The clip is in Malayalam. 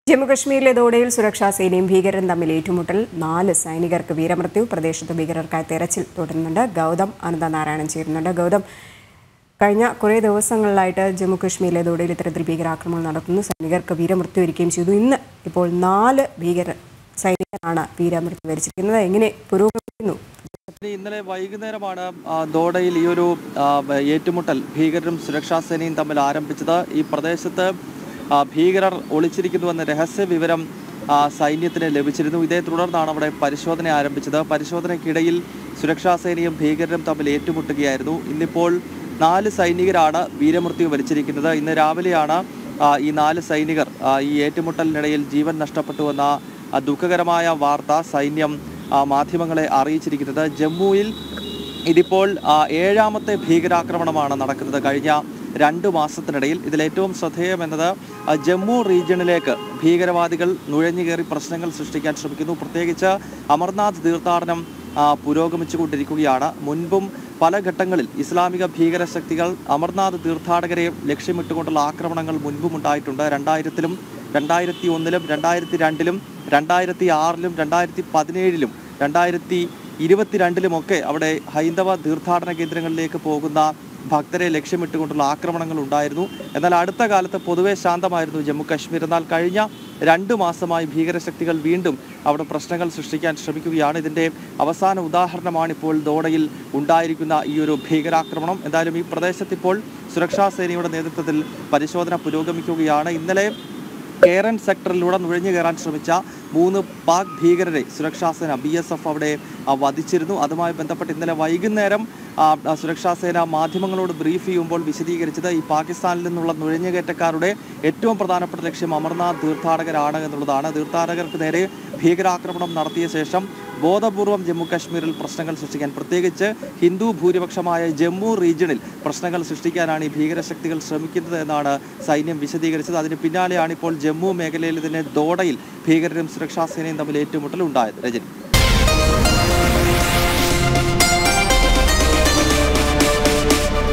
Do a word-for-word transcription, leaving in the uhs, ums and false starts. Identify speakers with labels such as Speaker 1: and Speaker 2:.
Speaker 1: ജമ്മുകശ്മീരിലെ ദോഡയിൽ സുരക്ഷാ സേനയും ഭീകരരും തമ്മിൽ ഏറ്റുമുട്ടൽ നാല് സൈനികർക്ക് വീരമൃത്യു. പ്രദേശത്ത് ഭീകരർക്കായി തെരച്ചിൽ തുടരുന്നുണ്ട്. ഗൗതം അനന്തനാരായണൻ ചേരുന്നുണ്ട്. ഗൗതം, കഴിഞ്ഞ കുറേ ദിവസങ്ങളിലായിട്ട് ജമ്മുകശ്മീരിലെ ദോഡയിൽ ഇത്തരത്തിൽ ഭീകരാക്രമണം നടക്കുന്നു. സൈനികർക്ക് വീരമൃത്യു വരികയും ചെയ്തു. ഇന്ന് ഇപ്പോൾ നാല് ഭീകര സൈനികരാണ് വീരമൃത്യു വരിച്ചിരിക്കുന്നത്. എങ്ങനെ പുരോഗമിക്കുന്നു?
Speaker 2: ഇന്നലെ വൈകുന്നേരമാണ് ദോഡയിൽ ഈ ഒരു ഏറ്റുമുട്ടൽ ഭീകരരും സുരക്ഷാ സേനയും തമ്മിൽ ആരംഭിച്ചത്. ഈ പ്രദേശത്ത് ഭീകരർ ഒളിച്ചിരിക്കുന്നുവെന്ന രഹസ്യ വിവരം സൈന്യത്തിന് ലഭിച്ചിരുന്നു. ഇതേ തുടർന്നാണ് അവിടെ പരിശോധന ആരംഭിച്ചത്. പരിശോധനയ്ക്കിടയിൽ സുരക്ഷാ സേനയും ഭീകരരും തമ്മിൽ ഏറ്റുമുട്ടുകയായിരുന്നു. ഇന്നിപ്പോൾ നാല് സൈനികരാണ് വീരമൃത്യു വരിച്ചിരിക്കുന്നത്. ഇന്ന് രാവിലെയാണ് ഈ നാല് സൈനികർ ഈ ഏറ്റുമുട്ടലിനിടയിൽ ജീവൻ നഷ്ടപ്പെട്ടുവെന്ന ദുഃഖകരമായ വാർത്ത സൈന്യം മാധ്യമങ്ങളെ അറിയിച്ചിരിക്കുന്നത്. ജമ്മുവിൽ ഇതിപ്പോൾ ഏഴാമത്തെ ഭീകരാക്രമണമാണ് നടക്കുന്നത് കഴിഞ്ഞ രണ്ടു മാസത്തിനിടയിൽ. ഇതിലേറ്റവും ശ്രദ്ധേയമെന്നത് ജമ്മു റീജിയണിലേക്ക് ഭീകരവാദികൾ നുഴഞ്ഞു കയറി പ്രശ്നങ്ങൾ സൃഷ്ടിക്കാൻ ശ്രമിക്കുന്നു. പ്രത്യേകിച്ച് അമർനാഥ് തീർത്ഥാടനം പുരോഗമിച്ചുകൊണ്ടിരിക്കുകയാണ്. മുൻപും പല ഘട്ടങ്ങളിൽ ഇസ്ലാമിക ഭീകര ശക്തികൾ അമർനാഥ് തീർത്ഥാടകരെ ലക്ഷ്യമിട്ടുകൊണ്ടുള്ള ആക്രമണങ്ങൾ മുൻപും ഉണ്ടായിട്ടുണ്ട്. രണ്ടായിരത്തിലും രണ്ടായിരത്തി ഒന്നിലും രണ്ടായിരത്തി രണ്ടിലും രണ്ടായിരത്തി ആറിലും രണ്ടായിരത്തി പതിനേഴിലും രണ്ടായിരത്തി ഇരുപത്തിരണ്ടിലുമൊക്കെ അവിടെ ഹൈന്ദവ തീർത്ഥാടന കേന്ദ്രങ്ങളിലേക്ക് പോകുന്ന ഭക്തരെ ലക്ഷ്യമിട്ടുകൊണ്ടുള്ള ആക്രമണങ്ങൾ ഉണ്ടായിരുന്നു. എന്നാൽ അടുത്ത കാലത്ത് പൊതുവെ ശാന്തമായിരുന്നു ജമ്മു കാശ്മീർ. എന്നാൽ കഴിഞ്ഞ രണ്ട് മാസമായി ഭീകരശക്തികൾ വീണ്ടും അവിടെ പ്രശ്നങ്ങൾ സൃഷ്ടിക്കാൻ ശ്രമിക്കുകയാണ്. ഇതിൻ്റെ അവസാന ഉദാഹരണമാണ് ഇപ്പോൾ ദോഡയിൽ ഉണ്ടായിരിക്കുന്ന ഈ ഒരു ഭീകരാക്രമണം. എന്തായാലും ഈ പ്രദേശത്ത് ഇപ്പോൾ സുരക്ഷാ സേനയുടെ നേതൃത്വത്തിൽ പരിശോധന പുരോഗമിക്കുകയാണ്. ഇന്നലെ കേരൻ സെക്ടറിലൂടെ നുഴഞ്ഞു കയറാൻ ശ്രമിച്ച മൂന്ന് പാക് ഭീകരരെ സുരക്ഷാ സേന ബി എസ് എഫ് അവിടെ വധിച്ചിരുന്നു. അതുമായി ബന്ധപ്പെട്ട് ഇന്നലെ വൈകുന്നേരം സുരക്ഷാ സേന മാധ്യമങ്ങളോട് ബ്രീഫ് ചെയ്യുമ്പോൾ വിശദീകരിച്ചത് ഈ പാകിസ്ഥാനിൽ നിന്നുള്ള നുഴഞ്ഞുകയറ്റക്കാരുടെ ഏറ്റവും പ്രധാനപ്പെട്ട ലക്ഷ്യം അമർനാഥ് തീർത്ഥാടകരാണ് എന്നുള്ളതാണ്. തീർത്ഥാടകർക്ക് നേരെ ഭീകരാക്രമണം നടത്തിയ ശേഷം ബോധപൂർവം ജമ്മു കാശ്മീരിൽ പ്രശ്നങ്ങൾ സൃഷ്ടിക്കാൻ, പ്രത്യേകിച്ച് ഹിന്ദു ഭൂരിപക്ഷമായ ജമ്മു റീജിയണിൽ പ്രശ്നങ്ങൾ സൃഷ്ടിക്കാനാണ് ഈ ഭീകരശക്തികൾ ശ്രമിക്കുന്നത് എന്നാണ് സൈന്യം വിശദീകരിച്ചത്. അതിന് പിന്നാലെയാണ് ഇപ്പോൾ ജമ്മു മേഖലയിൽ തന്നെ ദോഡയിൽ ഭീകരരും സുരക്ഷാ സേനയും തമ്മിൽ ഏറ്റുമുട്ടൽ ഉണ്ടായത്. രജനി.